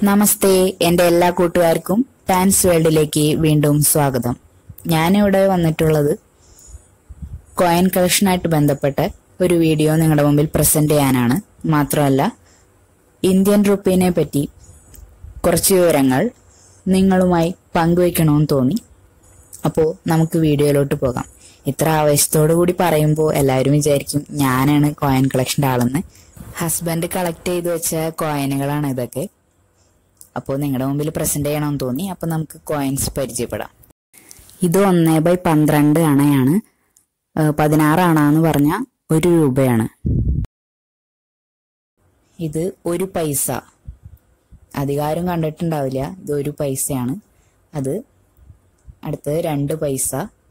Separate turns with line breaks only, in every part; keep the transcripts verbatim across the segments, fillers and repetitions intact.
നമസ്തേ, എൻ്റെ എല്ലാ കൂട്ടുകാർക്കും ടാൻസ് വേൾഡിലേക്ക് വീണ്ടും സ്വാഗതം. ഞാനിവിടെ വന്നിട്ടുള്ളത് കോയിൻ കളക്ഷനായിട്ട് ബന്ധപ്പെട്ട ഒരു വീഡിയോ നിങ്ങളുടെ മുമ്പിൽ പ്രസന്റ് ചെയ്യാനാണ്. മാത്രമല്ല, ഇന്ത്യൻ റുപ്പീനെ പറ്റി കുറച്ച് വിവരങ്ങൾ നിങ്ങളുമായി പങ്കുവയ്ക്കണമെന്ന് തോന്നി. അപ്പോൾ നമുക്ക് വീഡിയോയിലോട്ട് പോകാം. ഇത്ര ആവേശത്തോടു കൂടി പറയുമ്പോൾ എല്ലാവരും വിചാരിക്കും ഞാനാണ് കോയിൻ കളക്ഷൻ്റെ ആളെന്ന്. ഹസ്ബൻഡ് കളക്ട് ചെയ്ത് വെച്ച കോയിനുകളാണ് ഇതൊക്കെ. അപ്പോൾ നിങ്ങളുടെ മുമ്പിൽ പ്രസന്റ് ചെയ്യണമെന്ന് തോന്നി. അപ്പോൾ നമുക്ക് കോയിൻസ് പരിചയപ്പെടാം. ഇത് ഒന്ന് ബൈ പന്ത്രണ്ട് അണയാണ്. പതിനാറ് അണാന്ന് പറഞ്ഞാൽ ഒരു രൂപയാണ്. ഇത് ഒരു പൈസ, അധികാരം കണ്ടിട്ടുണ്ടാവില്ല. ഇത് ഒരു പൈസയാണ്. അത് അടുത്തത് രണ്ട് പൈസ,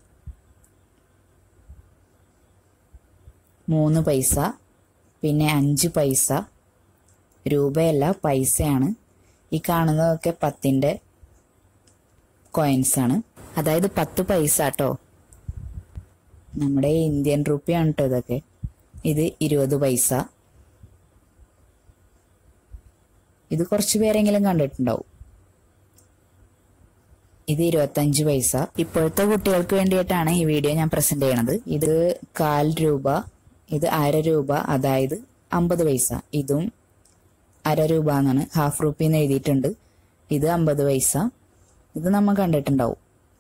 മൂന്ന് പൈസ, പിന്നെ അഞ്ച് പൈസ. രൂപയല്ല, പൈസയാണ്. ഈ കാണുന്നതൊക്കെ പത്തിന്റെ കോയിൻസ് ആണ്. അതായത് പത്ത് പൈസ കേട്ടോ. നമ്മുടെ ഇന്ത്യൻ റുപ്പിയാണ് കേട്ടോ ഇതൊക്കെ. ഇത് ഇരുപത് പൈസ. ഇത് കുറച്ച് പേരെങ്കിലും കണ്ടിട്ടുണ്ടാവും. ഇത് ഇരുപത്തഞ്ച് പൈസ. ഇപ്പോഴത്തെ കുട്ടികൾക്ക് വേണ്ടിയിട്ടാണ് ഈ വീഡിയോ ഞാൻ പ്രസന്റ് ചെയ്യണത്. ഇത് കാൽ രൂപ, ഇത് അര രൂപ, അതായത് അമ്പത് പൈസ. ഇതും അര രൂപ എന്നാണ്, ഹാഫ് റുപ്പി എന്ന് എഴുതിയിട്ടുണ്ട്. ഇത് അമ്പത് പൈസ. ഇത് നമ്മൾ കണ്ടിട്ടുണ്ടാവും.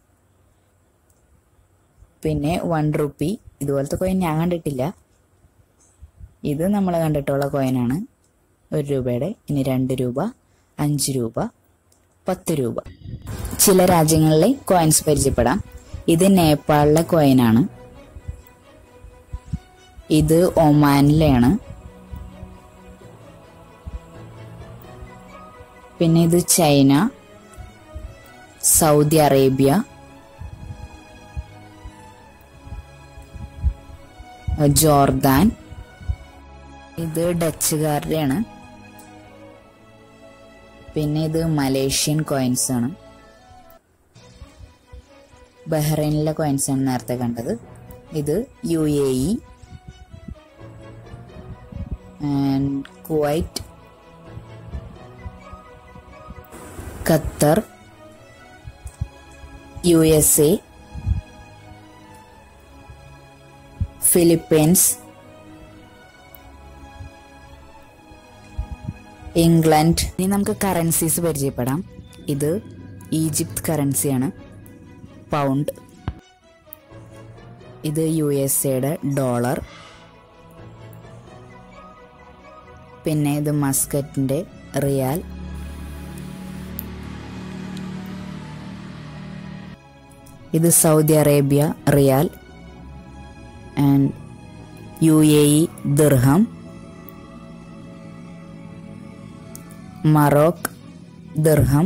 പിന്നെ വൺ റുപ്പി, ഇതുപോലത്തെ കോയിൻ ഞാൻ കണ്ടിട്ടില്ല. ഇത് നമ്മൾ കണ്ടിട്ടുള്ള കോയിനാണ്, ഒരു രൂപയുടെ. ഇനി രണ്ട് രൂപ, അഞ്ച് രൂപ, പത്ത് രൂപ. ചില രാജ്യങ്ങളിലെ കോയിൻസ് പരിചയപ്പെടാം. ഇത് നേപ്പാളിലെ കോയിനാണ്. ഇത് ഒമാനിലെയാണ്. പിന്നെ ഇത് ചൈന, സൗദി അറേബ്യ, ജോർദാൻ. ഇത് ഡച്ചുകാരുടെയാണ്. പിന്നെ ഇത് മലേഷ്യൻ കോയിൻസ് ആണ്. ബഹ്റൈനിലെ കോയിൻസ് ആണ് നേരത്തെ കണ്ടത്. ഇത് U A E and Kuwait, Qatar, U S A, Philippines, England. ഇനി നമുക്ക് കറൻസീസ് പരിചയപ്പെടാം. ഇത് ഈജിപ്ത് കറൻസിയാണ്, പൗണ്ട്. ഇത് യു എസ് എയുടെ ഡോളർ. പിന്നെ ഇത് മസ്കറ്റിന്റെ റിയാൽ. ഇത് Saudi Arabia riyal and U A E dirham, Morocco dirham.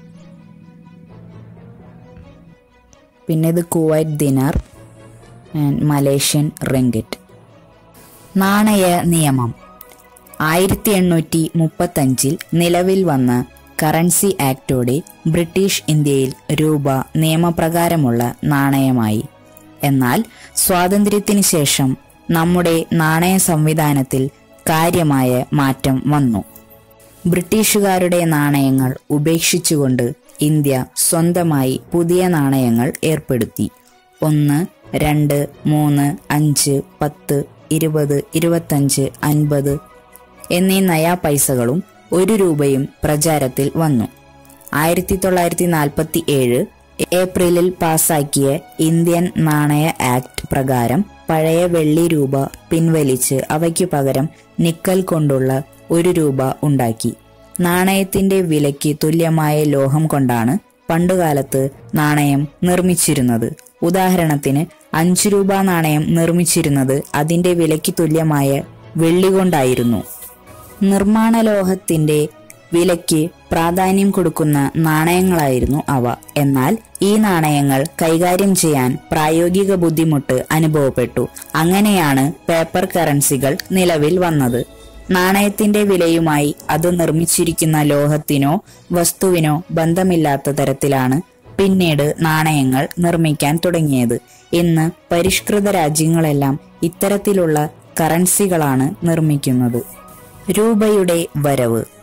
പിന്നെ ഇത് Kuwait dinar and Malaysian ringgit. നാണയ നിയമം. ആയിരത്തി എണ്ണൂറ്റി മുപ്പത്തി അഞ്ചിൽ നിലവിൽ വന്ന കറൻസി ആക്ടോടെ ബ്രിട്ടീഷ് ഇന്ത്യയിൽ രൂപ നിയമപ്രകാരമുള്ള നാണയമായി. എന്നാൽ സ്വാതന്ത്ര്യത്തിന് ശേഷം നമ്മുടെ നാണയ സംവിധാനത്തിൽ കാര്യമായ മാറ്റം വന്നു. ബ്രിട്ടീഷുകാരുടെ നാണയങ്ങൾ ഉപേക്ഷിച്ചുകൊണ്ട് ഇന്ത്യ സ്വന്തമായി പുതിയ നാണയങ്ങൾ ഏർപ്പെടുത്തി. ഒന്ന്, രണ്ട്, മൂന്ന്, അഞ്ച്, പത്ത്, ഇരുപത്, ഇരുപത്തഞ്ച്, അൻപത് എന്നീ നയാ പൈസകളും ഒരു രൂപയും പ്രചാരത്തിൽ വന്നു. ആയിരത്തി തൊള്ളായിരത്തി നാൽപ്പത്തി ഏഴ് ഏപ്രിലിൽ പാസാക്കിയ ഇന്ത്യൻ നാണയ ആക്ട് പ്രകാരം പഴയ വെള്ളി രൂപ പിൻവലിച്ച് അവയ്ക്കു പകരം നിക്കൽ കൊണ്ടുള്ള ഒരു രൂപ ഉണ്ടാക്കി. നാണയത്തിന്റെ വിലയ്ക്ക് തുല്യമായ ലോഹം കൊണ്ടാണ് പണ്ടുകാലത്ത് നാണയം നിർമ്മിച്ചിരുന്നത്. ഉദാഹരണത്തിന് അഞ്ചു രൂപ നാണയം നിർമ്മിച്ചിരുന്നത് അതിന്റെ വിലയ്ക്ക് തുല്യമായ വെള്ളി കൊണ്ടായിരുന്നു. നിർമ്മാണ ലോഹത്തിന്റെ വിലയ്ക്ക് പ്രാധാന്യം കൊടുക്കുന്ന നാണയങ്ങളായിരുന്നു അവ. എന്നാൽ ഈ നാണയങ്ങൾ കൈകാര്യം ചെയ്യാൻ പ്രായോഗിക ബുദ്ധിമുട്ട് അനുഭവപ്പെട്ടു. അങ്ങനെയാണ് പേപ്പർ കറൻസികൾ നിലവിൽ വന്നത്. നാണയത്തിന്റെ വിലയുമായി അത് നിർമ്മിച്ചിരിക്കുന്ന ലോഹത്തിനോ വസ്തുവിനോ ബന്ധമില്ലാത്ത തരത്തിലാണ് പിന്നീട് നാണയങ്ങൾ നിർമ്മിക്കാൻ തുടങ്ങിയത്. ഇന്ന് പരിഷ്കൃത രാജ്യങ്ങളെല്ലാം ഇത്തരത്തിലുള്ള കറൻസികളാണ് നിർമ്മിക്കുന്നത്. രൂപയുടെ വരവ്.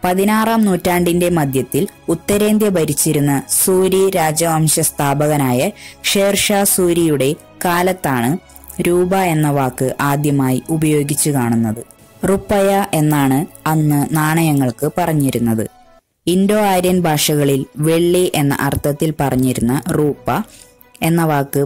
പതിനാറാം നൂറ്റാണ്ടിന്റെ മധ്യത്തിൽ ഉത്തരേന്ത്യ ഭരിച്ചിരുന്ന സൂരി രാജവംശ സ്ഥാപകനായ ഷേർഷാ സൂരിയുടെ കാലത്താണ് രൂപ എന്ന വാക്ക് ആദ്യമായി ഉപയോഗിച്ചു കാണുന്നത്. റുപ്പയ എന്നാണ് അന്ന് നാണയങ്ങൾക്ക് പറഞ്ഞിരുന്നത്. ഇൻഡോ ആര്യൻ ഭാഷകളിൽ വെള്ളി എന്ന അർത്ഥത്തിൽ പറഞ്ഞിരുന്ന റൂപ്പ എന്ന വാക്ക്,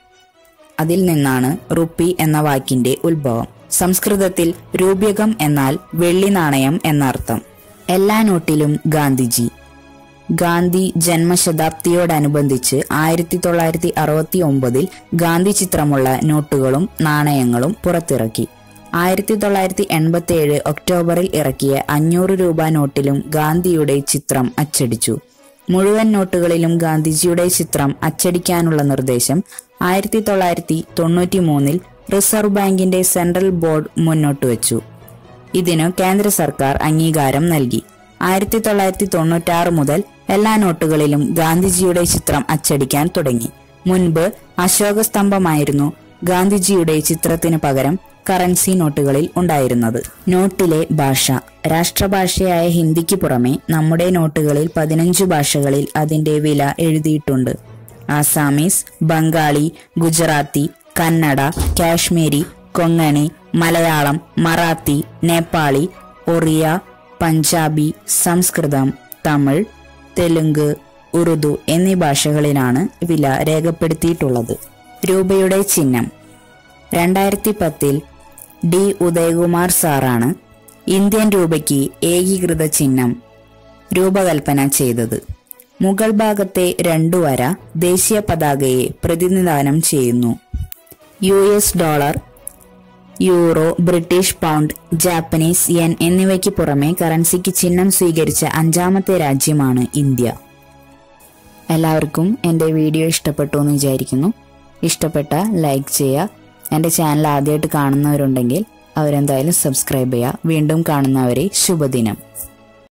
അതിൽ നിന്നാണ് റുപ്പി എന്ന വാക്കിന്റെ ഉത്ഭവം. സംസ്കൃതത്തിൽ രൂപ്യകം എന്നാൽ വെള്ളി നാണയം എന്നർത്ഥം. എല്ലാ നോട്ടിലും ഗാന്ധിജി. ഗാന്ധി ജന്മശതാബ്ദിയോടനുബന്ധിച്ച് ആയിരത്തി തൊള്ളായിരത്തി അറുപത്തി ഒമ്പതിൽ ഗാന്ധി ചിത്രമുള്ള നോട്ടുകളും നാണയങ്ങളും പുറത്തിറക്കി. ആയിരത്തി തൊള്ളായിരത്തി എൺപത്തി ഏഴ് ഒക്ടോബറിൽ ഇറക്കിയ അഞ്ഞൂറ് രൂപ നോട്ടിലും ഗാന്ധിയുടെ ചിത്രം അച്ചടിച്ചു. മുഴുവൻ നോട്ടുകളിലും ഗാന്ധിജിയുടെ ചിത്രം അച്ചടിക്കാനുള്ള നിർദ്ദേശം ആയിരത്തി തൊള്ളായിരത്തി തൊണ്ണൂറ്റി മൂന്നിൽ റിസർവ് ബാങ്കിന്റെ സെൻട്രൽ ബോർഡ് മുന്നോട്ട് വെച്ചു. ഇതിനു കേന്ദ്ര സർക്കാർ അംഗീകാരം നൽകി. ആയിരത്തി തൊള്ളായിരത്തി തൊണ്ണൂറ്റി ആറ് മുതൽ എല്ലാ നോട്ടുകളിലും ഗാന്ധിജിയുടെ ചിത്രം അച്ചടിക്കാൻ തുടങ്ങി. മുൻപ് അശോക സ്തംഭമായിരുന്നു ഗാന്ധിജിയുടെ ചിത്രത്തിന് പകരം കറൻസി നോട്ടുകളിൽ ഉണ്ടായിരുന്നത്. നോട്ടിലെ ഭാഷ. രാഷ്ട്രഭാഷയായ ഹിന്ദിക്ക് പുറമെ നമ്മുടെ നോട്ടുകളിൽ പതിനഞ്ച് ഭാഷകളിൽ അതിന്റെ വില എഴുതിയിട്ടുണ്ട്. ആസാമീസ്, ബംഗാളി, ഗുജറാത്തി, കന്നഡ, കാശ്മീരി, കൊങ്കണി, മലയാളം, മറാത്തി, നേപ്പാളി, ഒറിയ, പഞ്ചാബി, സംസ്കൃതം, തമിഴ്, തെലുങ്ക്, ഉറുദു എന്നീ ഭാഷകളിലാണ് വില രേഖപ്പെടുത്തിയിട്ടുള്ളത്. രൂപയുടെ ചിഹ്നം. രണ്ടായിരത്തി പത്തിൽ ഡി ഉദയകുമാർ സാറാണ് ഇന്ത്യൻ രൂപയ്ക്ക് ഏകീകൃത ചിഹ്നം രൂപകൽപ്പന ചെയ്തത്. മുകൾ ഭാഗത്തെ രണ്ടു വര ദേശീയ പതാകയെ പ്രതിനിധാനം ചെയ്യുന്നു. U S dollar, euro, British pound, Japanese yen എന്നിവയ്ക്ക് പുറമെ കറൻസിക്ക് ചിഹ്നം സ്വീകരിച്ച അഞ്ചാമത്തെ രാജ്യമാണ് ഇന്ത്യ. എല്ലാവർക്കും എൻ്റെ വീഡിയോ ഇഷ്ടപ്പെട്ടു എന്ന് വിചാരിക്കുന്നു. ഇഷ്ടപ്പെട്ട ലൈക്ക് ചെയ്യുക. എൻ്റെ ചാനൽ ആദ്യമായിട്ട് കാണുന്നവരുണ്ടെങ്കിൽ അവരെന്തായാലും സബ്സ്ക്രൈബ് ചെയ്യുക. വീണ്ടും കാണുന്നവരെ ശുഭദിനം.